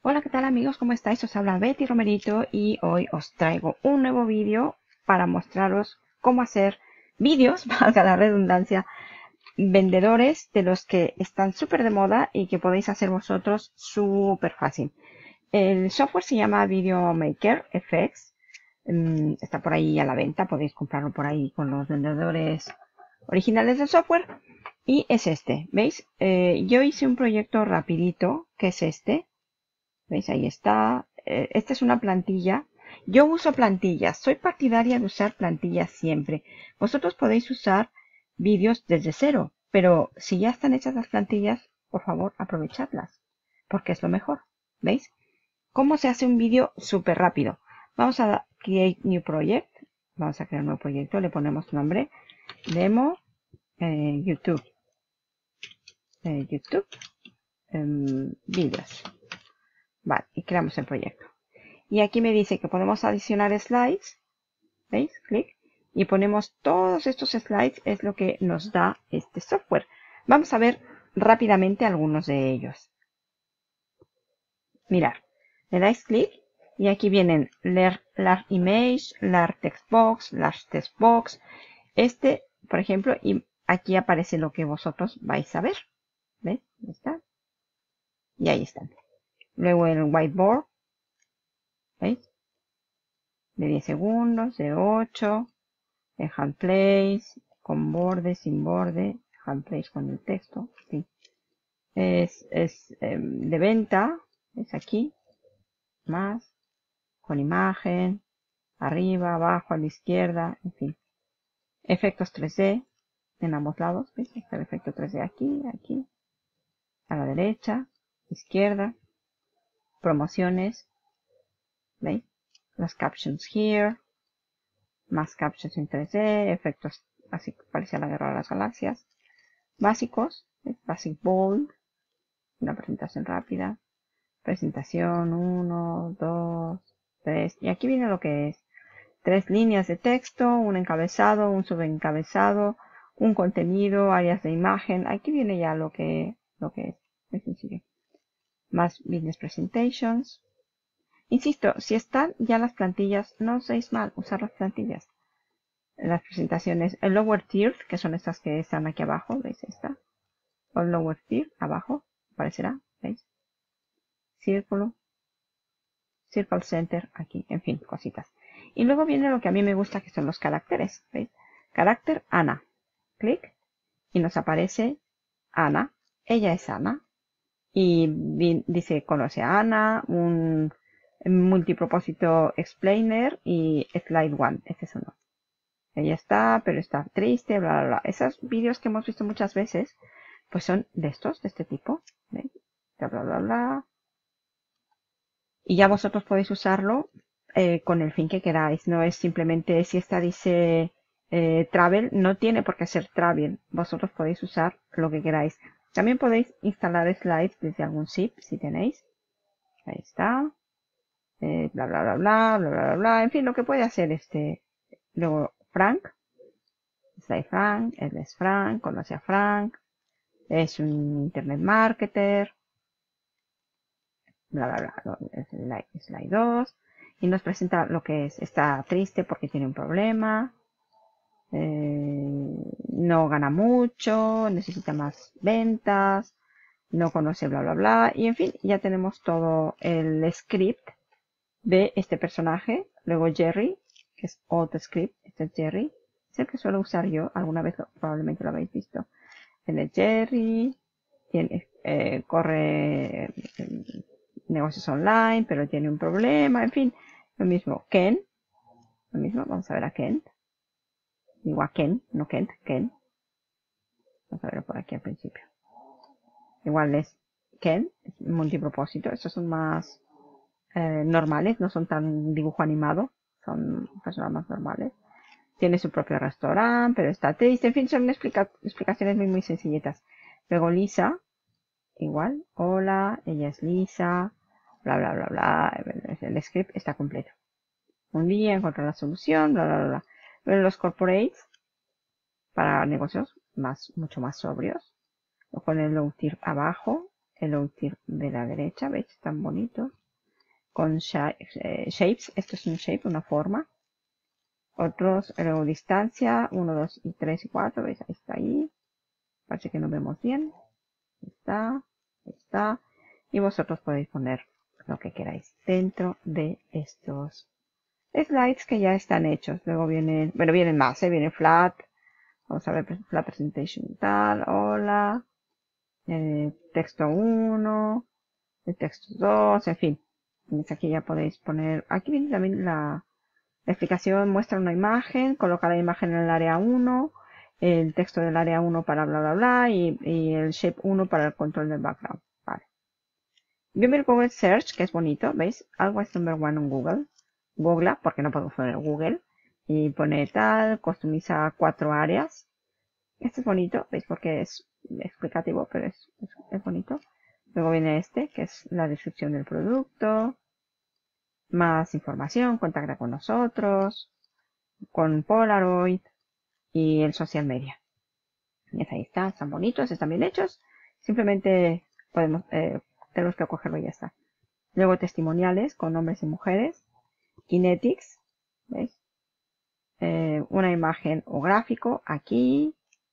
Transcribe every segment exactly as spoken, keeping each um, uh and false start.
Hola, ¿qué tal amigos? ¿Cómo estáis? Os habla Betty Romerito y hoy os traigo un nuevo vídeo para mostraros cómo hacer vídeos, valga la redundancia, vendedores de los que están súper de moda y que podéis hacer vosotros súper fácil. El software se llama Video Maker F X. Mm, Está por ahí a la venta, podéis comprarlo por ahí con los vendedores originales del software. Y es este, ¿veis? Eh, yo hice un proyecto rapidito, que es este. ¿Veis? Ahí está. Eh, esta es una plantilla. Yo uso plantillas. Soy partidaria de usar plantillas siempre. Vosotros podéis usar vídeos desde cero. Pero si ya están hechas las plantillas, por favor, aprovechadlas. Porque es lo mejor. ¿Veis? ¿Cómo se hace un vídeo súper rápido? Vamos a Create New Project. Vamos a crear un nuevo proyecto. Le ponemos nombre. Demo. Eh, YouTube. Eh, YouTube. em, vídeos. Vale. Y creamos el proyecto. Y aquí me dice que podemos adicionar slides. ¿Veis? Clic. Y ponemos todos estos slides. Es lo que nos da este software. Vamos a ver rápidamente algunos de ellos. Mirad. Le dais clic. Y aquí vienen Large Image, Large Text Box, Large Text Box. Este, por ejemplo, y aquí aparece lo que vosotros vais a ver. ¿Veis? Ahí está. Y ahí están. Luego el whiteboard. ¿Veis? De diez segundos, de ocho. El hand place, con borde, sin borde, hand place con el texto, sí. Es, es eh, de venta, es aquí, más, con imagen, arriba, abajo, a la izquierda, en fin. Efectos tres D en ambos lados, ¿veis? Está el efecto tres D aquí, aquí, a la derecha, izquierda, promociones, ¿veis? Las captions here, más captions en tres D, efectos así que parece la guerra de las galaxias. Básicos, Basic Bold, una presentación rápida, presentación uno, dos, tres, y aquí viene lo que es, tres líneas de texto, un encabezado, un subencabezado, un contenido, áreas de imagen, aquí viene ya lo que, lo que es, es sencillo. Más Business Presentations. Insisto, si están ya las plantillas, no os deis mal usar las plantillas. Las presentaciones, el Lower Tier, que son estas que están aquí abajo, ¿veis esta? O Lower Tier, abajo, aparecerá, ¿veis? Círculo, Circle Center, aquí, en fin, cositas. Y luego viene lo que a mí me gusta, que son los caracteres, ¿veis? Carácter Ana, clic, y nos aparece Ana, ella es Ana, y dice, conoce a Ana, un multipropósito explainer y slide one, este es uno. Ella está, pero está triste, bla, bla, bla. Esos vídeos que hemos visto muchas veces, pues son de estos, de este tipo, ¿veis? Bla, bla, bla, bla. Y ya vosotros podéis usarlo eh, con el fin que queráis. No es simplemente, si esta dice eh, travel, no tiene por qué ser travel. Vosotros podéis usar lo que queráis. También podéis instalar slides desde algún zip, si tenéis. Ahí está. Eh, bla, bla, bla, bla, bla, bla, bla, bla. En fin, lo que puede hacer este. Luego, Frank. Slide Frank. Él es Frank. Conoce a Frank. Es un internet marketer. Bla, bla, bla. Slide, slide dos. Y nos presenta lo que es. Está triste porque tiene un problema. Eh, no gana mucho. Necesita más ventas. No conoce bla, bla, bla. Y en fin, ya tenemos todo el script de este personaje. Luego Jerry, que es otro script. Este es Jerry. Es el que suelo usar yo. Alguna vez lo, probablemente lo habéis visto. Tiene Jerry. Tiene, eh, corre eh, negocios online, pero tiene un problema. En fin, lo mismo. Ken. Lo mismo. Vamos a ver a Ken. Digo a Ken, no Kent, Ken. Vamos a verlo por aquí al principio. Igual es Ken, es multipropósito. Estos son más eh, normales, no son tan dibujo animado. Son personas más normales. Tiene su propio restaurante, pero está triste. En fin, son explica explicaciones muy, muy sencillitas. Luego Lisa, igual. Hola, ella es Lisa. Bla, bla, bla, bla. El script está completo. Un día encontró la solución, bla, bla, bla. Luego los corporates, para negocios más, mucho más sobrios. Lo pone el low tier abajo. el outil de la derecha, ¿veis? Están bonitos. Con eh, shapes, esto es un shape, una forma. Otros, luego distancia, uno, dos y tres y cuatro, ¿veis? Ahí está ahí. Parece que no vemos bien. Ahí está, ahí está. Y vosotros podéis poner lo que queráis dentro de estos slides que ya están hechos. Luego vienen, bueno, vienen más, ¿eh? Viene flat. Vamos a ver, flat presentation tal, hola. Eh, texto uno, el texto dos, en fin. Aquí ya podéis poner, aquí viene también la, la explicación, muestra una imagen, coloca la imagen en el área uno, el texto del área uno para bla bla bla y, y el shape uno para el control del background. Vale. Viene el Google Search, que es bonito, ¿veis? Always number one en Google. Google, porque no podemos poner Google. Y pone tal, customiza cuatro áreas. Este es bonito, ¿veis? Porque es explicativo, pero es, es, es bonito. Luego viene este, que es la descripción del producto. Más información, contacta con nosotros, con Polaroid y el social media. Y ahí está, están bonitos, están bien hechos. Simplemente podemos, eh, tenemos que cogerlo y ya está. Luego testimoniales con hombres y mujeres. Kinetics, ¿veis? Eh, una imagen o gráfico aquí.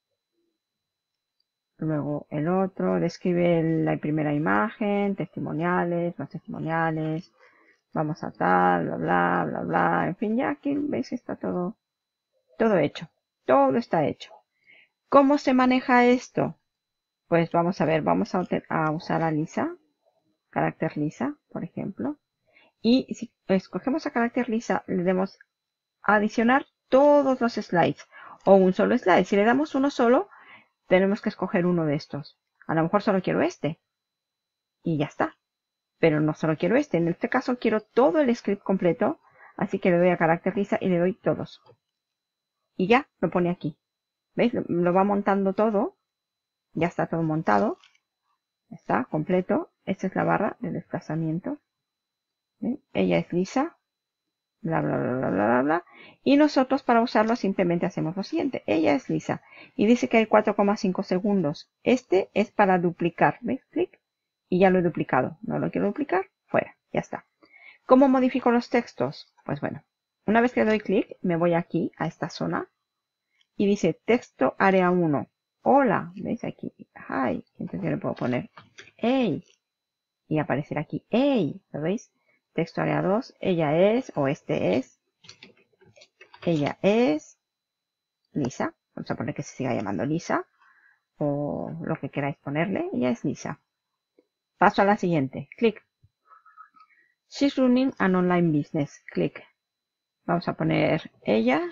Luego el otro describe la primera imagen, testimoniales, más testimoniales. Vamos a tal, bla, bla, bla, bla. En fin, ya aquí veis que está todo, todo hecho. Todo está hecho. ¿Cómo se maneja esto? Pues vamos a ver, vamos a, a usar a Lisa, carácter Lisa, por ejemplo. Y si escogemos a carácter Lisa, le damos a adicionar todos los slides o un solo slide. Si le damos uno solo, tenemos que escoger uno de estos. A lo mejor solo quiero este. Y ya está. Pero no solo quiero este. En este caso quiero todo el script completo. Así que le doy a carácter Lisa y le doy todos. Y ya, lo pone aquí. ¿Veis? Lo va montando todo. Ya está todo montado. Está completo. Esta es la barra de desplazamiento. ¿Ven? Ella es Lisa. Bla, bla, bla, bla, bla, bla. Y nosotros para usarlo simplemente hacemos lo siguiente. Ella es Lisa. Y dice que hay cuatro coma cinco segundos. Este es para duplicar. ¿Veis? Clic. Y ya lo he duplicado. No lo quiero duplicar. Fuera. Ya está. ¿Cómo modifico los textos? Pues bueno. Una vez que doy clic, me voy aquí a esta zona. Y dice texto área uno. Hola. ¿Veis aquí? Hi. Entonces yo le puedo poner hey. Y aparecerá aquí hey. ¿Lo veis? Texto área dos. Ella es o este es. Ella es Lisa. Vamos a poner que se siga llamando Lisa. O lo que queráis ponerle. Ella es Lisa. Paso a la siguiente. Clic. She's running an online business. Clic. Vamos a poner ella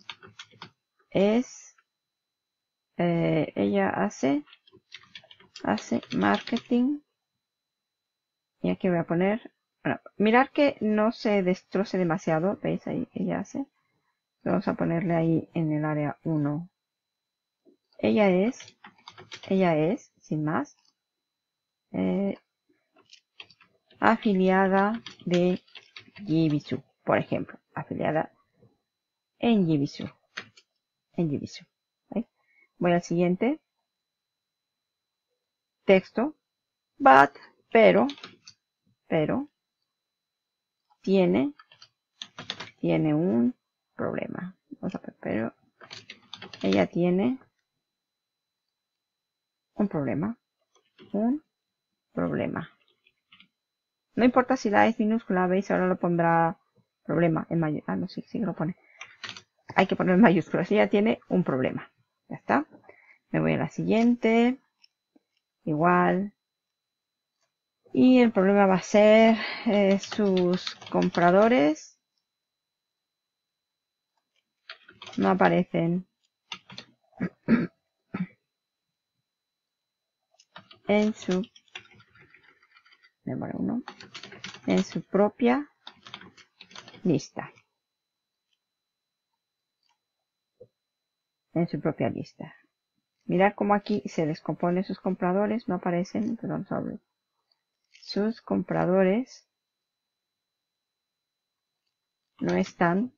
es. Eh, ella hace. Hace marketing. Y aquí voy a poner. Bueno, mirar que no se destroce demasiado. ¿Veis ahí? Ella hace. Vamos a ponerle ahí en el área uno. Ella es. Ella es, sin más. Eh, afiliada de Jibisu, por ejemplo, afiliada en Jibisu, en Jibisu. ¿Veis? Voy al siguiente, texto, but, pero, pero, tiene, tiene un problema. Vamos a ver, pero, ella tiene un problema, un problema. No importa si la es minúscula, veis, ahora lo pondrá problema en mayúscula. Ah, no, sí, sí que lo pone. Hay que poner mayúsculas. Ella tiene un problema. Ya está. Me voy a la siguiente. Igual. Y el problema va a ser eh, sus compradores. No aparecen en su. Me pone uno. En su propia lista. En su propia lista. Mirad cómo aquí se descompone sus compradores. No aparecen. Perdón, sobre. Sus compradores no están.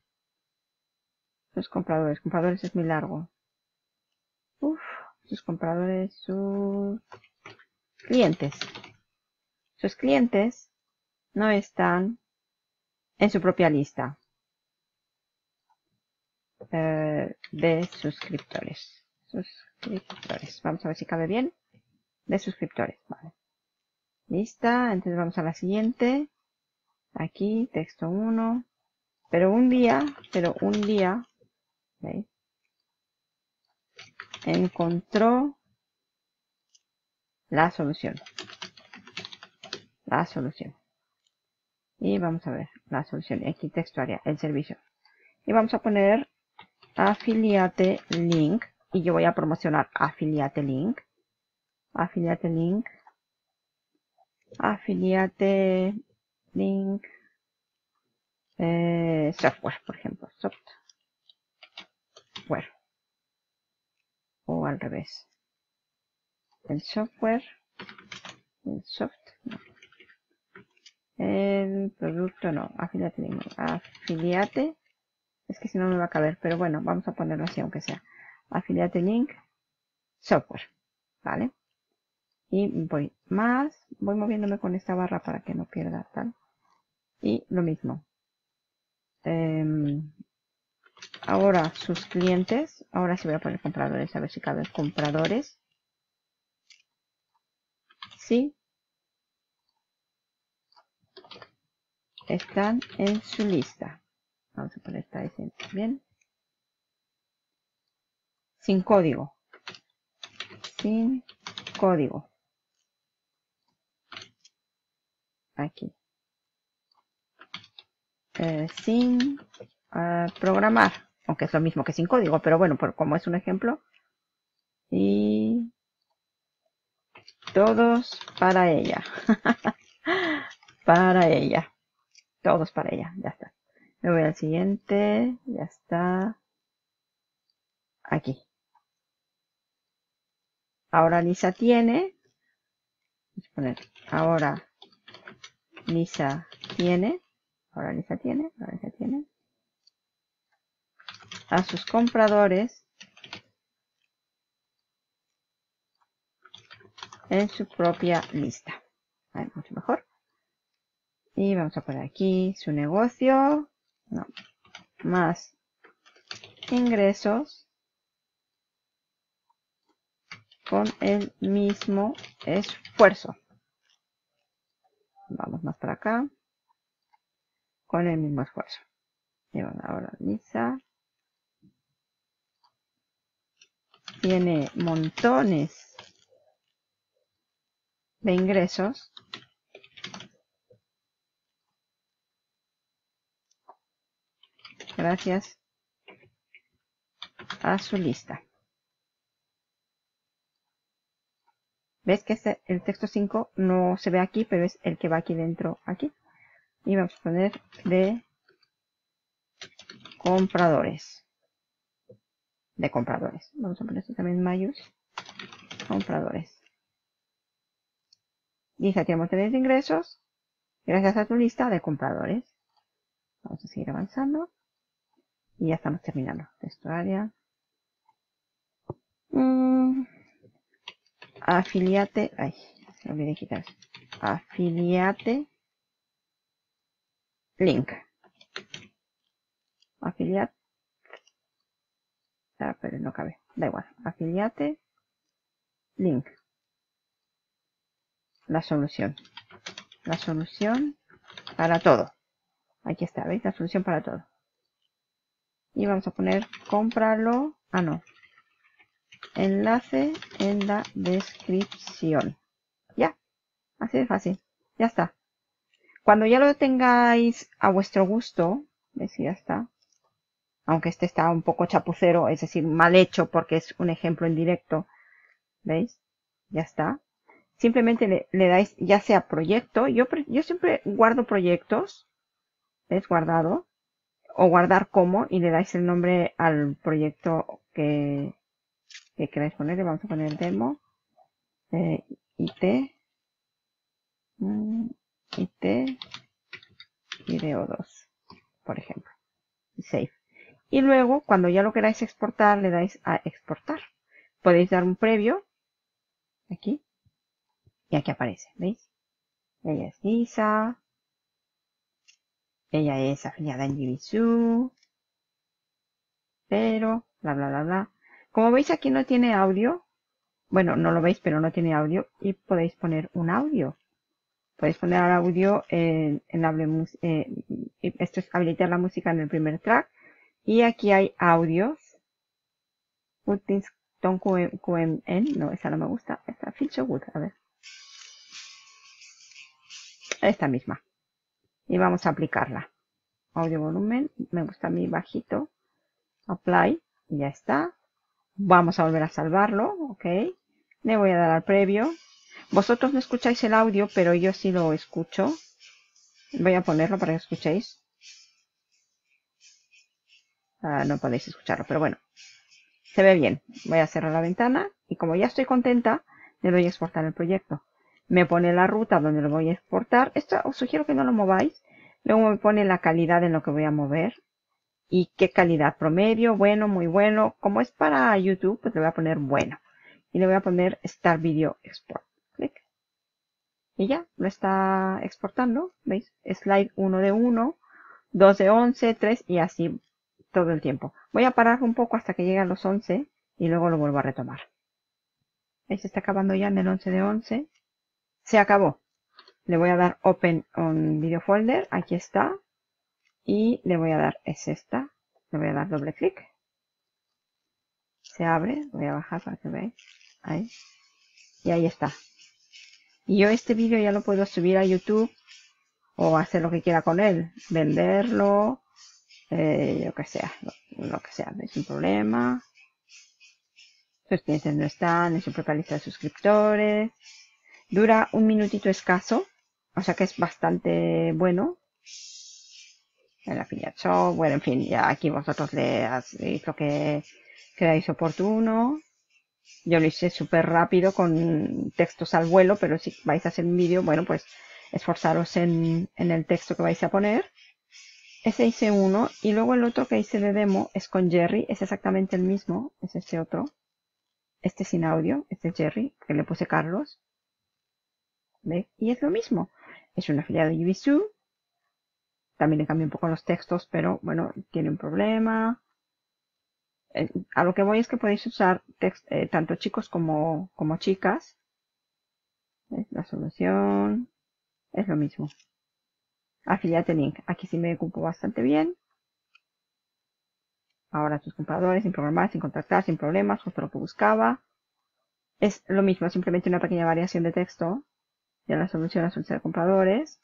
Sus compradores. Compradores es muy largo. Uf. Sus compradores. Sus clientes. Sus clientes no están en su propia lista eh, de suscriptores. Suscriptores. Vamos a ver si cabe bien. De suscriptores. Vale. Lista. Entonces vamos a la siguiente. Aquí, texto uno. Pero un día, pero un día, ¿veis? Encontró la solución. La solución. Y vamos a ver la solución. Y aquí texto área, el servicio. Y vamos a poner afiliate link. Y yo voy a promocionar afiliate link. Afiliate link. Afiliate link. Eh, software, por ejemplo. Software. O al revés. El software. El soft. No. El producto no. Afiliate link. Afiliate. Es que si no me va a caber. Pero bueno, vamos a ponerlo así aunque sea. Afiliate link. Software. ¿Vale? Y voy más. Voy moviéndome con esta barra para que no pierda tal. Y lo mismo. Eh, ahora sus clientes. Ahora sí voy a poner compradores. A ver si caben compradores. Sí. Están en su lista. Vamos a poner esta S bien. Sin código. Sin código. Aquí. Eh, sin uh, programar. Aunque es lo mismo que sin código. Pero bueno, por, como es un ejemplo. Y todos para ella. Para ella. Todos para ella. Ya está. Me voy al siguiente. Ya está. Aquí. Ahora Lisa tiene. Vamos a poner. Ahora Lisa tiene. Ahora Lisa tiene. Ahora Lisa tiene. A sus compradores. En su propia lista. Ahí, mucho mejor. Y vamos a poner aquí su negocio. No. Más ingresos. Con el mismo esfuerzo. Vamos más para acá. Con el mismo esfuerzo. Y bueno, ahora Lisa tiene montones de ingresos. Gracias a su lista. ¿Ves que este, el texto cinco no se ve aquí, pero es el que va aquí dentro, aquí? Y vamos a poner de compradores. De compradores. Vamos a poner esto también en mayús. Compradores. Lisa tiene montones de ingresos. Gracias a tu lista de compradores. Vamos a seguir avanzando. Y ya estamos terminando. Texto área. Mm. Afiliate. Ay, me olvidé quitar eso. Afiliate. Link. Afiliate. Ah, pero no cabe. Da igual. Afiliate. Link. La solución. La solución para todo. Aquí está, ¿veis? La solución para todo. Y vamos a poner cómpralo. Ah, no. Enlace en la descripción. Ya. Así de fácil. Ya está. Cuando ya lo tengáis a vuestro gusto, ¿veis? Ya está. Aunque este está un poco chapucero, es decir, mal hecho porque es un ejemplo en directo. ¿Veis? Ya está. Simplemente le, le dais ya sea proyecto. Yo, yo siempre guardo proyectos. ¿Ves? Guardado. O guardar como. Y le dais el nombre al proyecto que, que queráis ponerle. Vamos a poner demo. Eh, IT. Mm, IT. Video dos. Por ejemplo. Save. Y luego, cuando ya lo queráis exportar, le dais a exportar. Podéis dar un previo. Aquí. Y aquí aparece, ¿veis? Ella es Lisa. Ella es afiliada en Jibisú. Pero, bla, bla, bla, bla. Como veis, aquí no tiene audio. Bueno, no lo veis, pero no tiene audio. Y podéis poner un audio. Podéis poner el audio en, en hable, eh, esto es habilitar la música en el primer track. Y aquí hay audios. Q M N. No, esa no me gusta. Esta Feel So Good. A ver. Esta misma. Y vamos a aplicarla. Audio volumen. Me gusta a mí bajito. Apply. Y ya está. Vamos a volver a salvarlo. Ok. Le voy a dar al previo. Vosotros no escucháis el audio, pero yo sí lo escucho. Voy a ponerlo para que escuchéis. Ah, no podéis escucharlo, pero bueno. Se ve bien. Voy a cerrar la ventana. Y como ya estoy contenta, le doy a exportar el proyecto. Me pone la ruta donde lo voy a exportar. Esto os sugiero que no lo mováis. Luego me pone la calidad en lo que voy a mover. Y qué calidad, promedio, bueno, muy bueno. Como es para YouTube, pues le voy a poner bueno. Y le voy a poner Start Video Export. Clic. Y ya, lo está exportando. ¿Veis? Slide uno de uno, dos de once, tres y así todo el tiempo. Voy a parar un poco hasta que llegue a los once y luego lo vuelvo a retomar. ¿Veis? Se está acabando ya en el once de once. Se acabó. Le voy a dar Open on Video Folder. Aquí está. Y le voy a dar, es esta. Le voy a dar doble clic. Se abre. Voy a bajar para que veáis. Ahí. Y ahí está. Y yo este vídeo ya lo puedo subir a YouTube o hacer lo que quiera con él. Venderlo. Eh, yo que sea. Lo, lo que sea. No es un problema. Sus clientes no están en su propia lista de suscriptores. Dura un minutito escaso. O sea que es bastante bueno. El affiliate shop. Bueno, en fin, ya aquí vosotros le hacéis lo que creáis oportuno. Yo lo hice súper rápido con textos al vuelo, pero si vais a hacer un vídeo, bueno, pues esforzaros en, en el texto que vais a poner. Ese hice uno y luego el otro que hice de demo es con Jerry, es exactamente el mismo, es este otro. Este sin audio, este es Jerry, que le puse Carlos. ¿Ve? Y es lo mismo. Es una afiliada de Jibisú. También le cambié un poco los textos, pero bueno, tiene un problema. Eh, a lo que voy es que podéis usar text, eh, tanto chicos como, como chicas. ¿Ves? La solución es lo mismo. Affiliate link. Aquí sí me ocupo bastante bien. Ahora tus compradores, sin programar, sin contactar, sin problemas, justo lo que buscaba. Es lo mismo, simplemente una pequeña variación de texto. Ya la solución a solicitar compradores.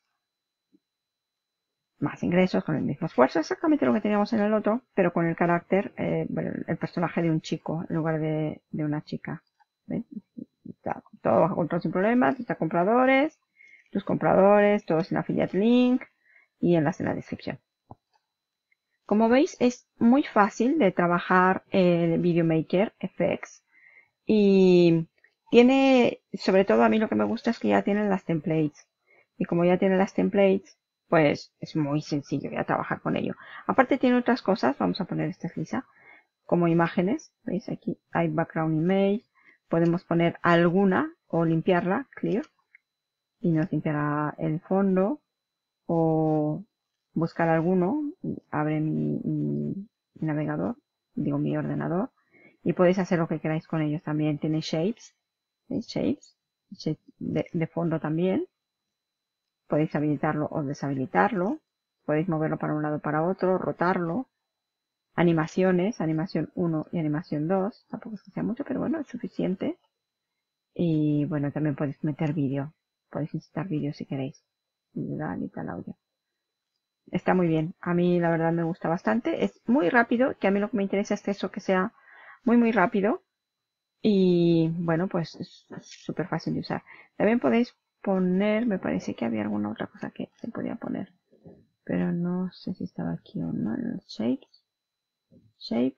Más ingresos con el mismo esfuerzo, exactamente lo que teníamos en el otro, pero con el carácter, eh, bueno, el personaje de un chico en lugar de, de una chica. ¿Ven? Está todo bajo control sin problemas, está compradores, tus compradores, todos en affiliate link y enlace en la descripción. Como veis, es muy fácil de trabajar el VideoMaker F X y tiene, sobre todo a mí lo que me gusta es que ya tienen las templates. Y como ya tiene las templates, pues es muy sencillo ya trabajar con ello. Aparte tiene otras cosas, vamos a poner esta es lisa, como imágenes. ¿Veis? Aquí hay background image. Podemos poner alguna o limpiarla, clear, y nos limpiará el fondo. O buscar alguno, abre mi, mi, mi navegador, digo mi ordenador, y podéis hacer lo que queráis con ellos también. Tiene shapes, ¿veis? Shapes, shapes de, de fondo también. Podéis habilitarlo o deshabilitarlo. Podéis moverlo para un lado o para otro, rotarlo. Animaciones, animación uno y animación dos. Tampoco es que sea mucho, pero bueno, es suficiente. Y bueno, también podéis meter vídeo. Podéis insertar vídeo si queréis. Y tal audio. Está muy bien. A mí la verdad me gusta bastante. Es muy rápido, que a mí lo que me interesa es eso, que sea muy muy rápido. Y bueno, pues es súper fácil de usar. También podéis poner, me parece que había alguna otra cosa que se podía poner. Pero no sé si estaba aquí o no. En los shapes. Shape.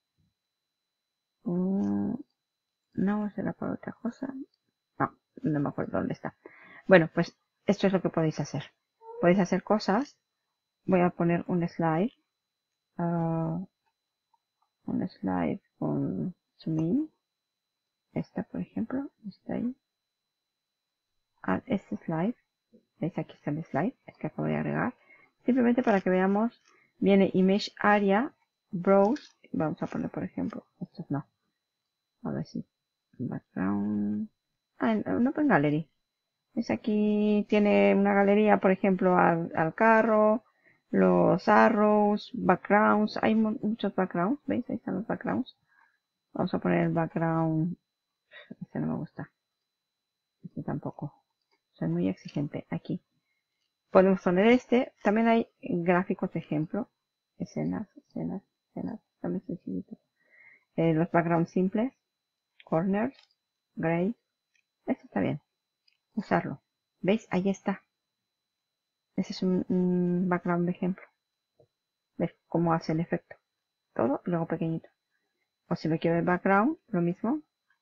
Uh, no, será para otra cosa. No, no me acuerdo dónde está. Bueno, pues esto es lo que podéis hacer. Podéis hacer cosas. Voy a poner un slide. Uh, un slide con zoom in. Esta, por ejemplo, está ahí. a este slide. ¿Veis? Aquí está el slide, es que acabo de agregar. Simplemente para que veamos, viene Image Area, Browse. Vamos a poner, por ejemplo, estos no. A ver si. Background. Ah, no, pues Gallery. Es aquí, tiene una galería, por ejemplo, al, al carro, los arrows, backgrounds. Hay muchos backgrounds, ¿veis? Ahí están los backgrounds. Vamos a poner el background. Este no me gusta. Este tampoco. Soy muy exigente aquí. Podemos poner este. También hay gráficos de ejemplo. Escenas, escenas, escenas. También sencillito. Eh, los backgrounds simples. Corners. Gray. Este está bien. Usarlo. ¿Veis? Ahí está. Ese es un, un background de ejemplo. ¿Ves cómo hace el efecto? Todo y luego pequeñito. O si lo quiero el background, lo mismo.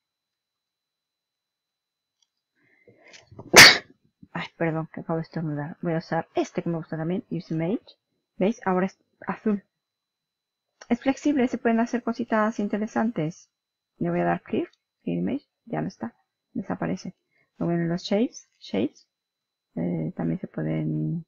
Ay, perdón, que acabo de estornudar. Voy a usar este que me gusta también. Use Image. ¿Veis? Ahora es azul. Es flexible, se pueden hacer cositas interesantes. Le voy a dar Clear. Clear Image. Ya no está. Desaparece. Luego vienen los Shapes. Shapes. Eh, también se pueden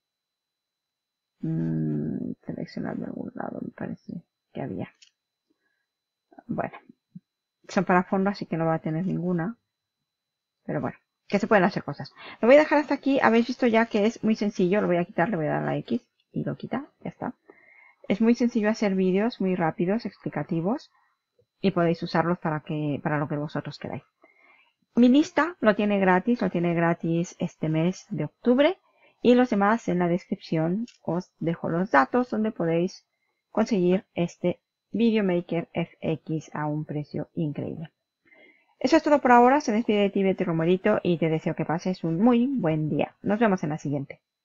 mmm, seleccionar de algún lado, me parece que había. Bueno. Son para fondo, así que no va a tener ninguna. Pero bueno. Que se pueden hacer cosas. Lo voy a dejar hasta aquí. Habéis visto ya que es muy sencillo. Lo voy a quitar, le voy a dar la X y lo quita. Ya está. Es muy sencillo hacer vídeos muy rápidos, explicativos. Y podéis usarlos para que para lo que vosotros queráis. Mi lista lo tiene gratis. Lo tiene gratis este mes de octubre. Y los demás en la descripción os dejo los datos donde podéis conseguir este Videomaker F X a un precio increíble. Eso es todo por ahora. Se despide de ti, Betty Romerito, y te deseo que pases un muy buen día. Nos vemos en la siguiente.